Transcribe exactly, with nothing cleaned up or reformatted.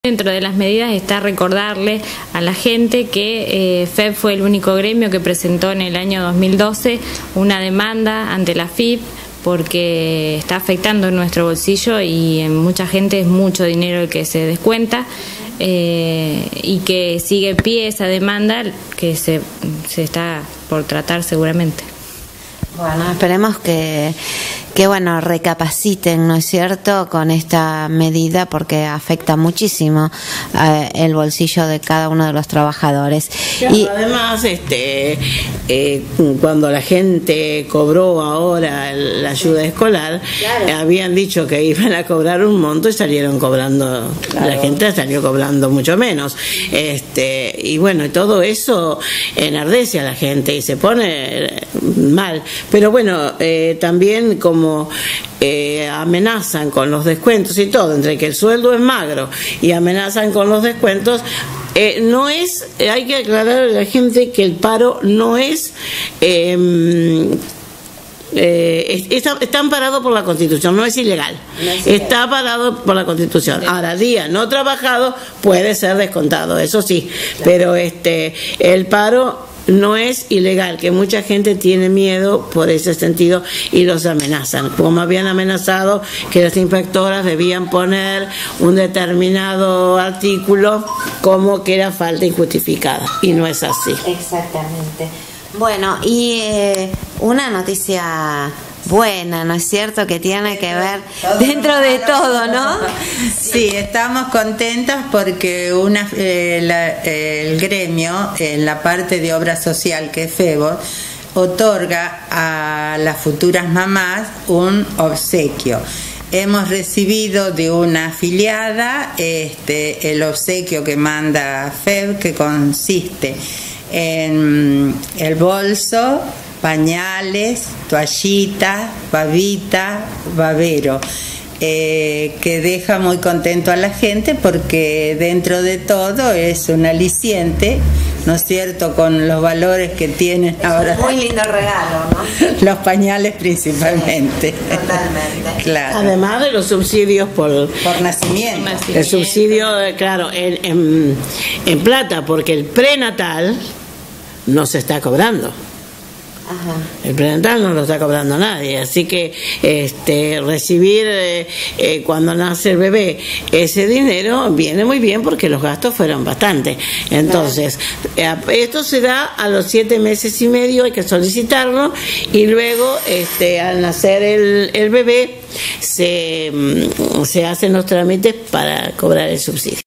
Dentro de las medidas está recordarle a la gente que eh, F E B fue el único gremio que presentó en el año dos mil doce una demanda ante la F I P porque está afectando nuestro bolsillo y en mucha gente es mucho dinero el que se descuenta, eh, y que sigue en pie esa demanda que se, se está por tratar seguramente. Bueno, esperemos que, que bueno, recapaciten, ¿no es cierto?, con esta medida porque afecta muchísimo eh, el bolsillo de cada uno de los trabajadores. Claro, y además, este, eh, cuando la gente cobró ahora la ayuda escolar, claro, eh, habían dicho que iban a cobrar un monto y salieron cobrando, claro, la gente salió cobrando mucho menos. Este, y bueno, todo eso enardece a la gente y se pone mal. Pero bueno, eh, también como eh, amenazan con los descuentos y todo, entre que el sueldo es magro y amenazan con los descuentos, eh, no es, hay que aclarar a la gente que el paro no es... Eh, Eh, está, está amparado por la Constitución, no es ilegal, no es ilegal, está amparado por la Constitución. Ahora, día no trabajado puede ser descontado, eso sí, claro, pero este el paro no es ilegal, que mucha gente tiene miedo por ese sentido y los amenazan, como habían amenazado que las inspectoras debían poner un determinado artículo como que era falta injustificada, y no es así. Exactamente. Bueno, y eh, una noticia buena, ¿no es cierto?, que tiene que ver dentro de todo, ¿no? Sí, estamos contentas porque una, eh, la, eh, el gremio, en la parte de obra social que es F E B, otorga a las futuras mamás un obsequio. Hemos recibido de una afiliada este, el obsequio que manda F E B, que consiste en el bolso, pañales, toallitas, babita, babero, eh, que deja muy contento a la gente porque dentro de todo es un aliciente, ¿no es cierto?, con los valores que tienen es ahora. Muy lindo regalo, ¿no? Los pañales principalmente. Sí, totalmente. Claro. Además de los subsidios por, por nacimiento. por nacimiento. El subsidio, claro, en, en, en plata, porque el prenatal no se está cobrando. Ajá. El prenatal no lo está cobrando nadie, así que este recibir eh, eh, cuando nace el bebé ese dinero viene muy bien porque los gastos fueron bastante. Entonces, eh, esto se da a los siete meses y medio, hay que solicitarlo, y luego este al nacer el, el bebé se, se hacen los trámites para cobrar el subsidio.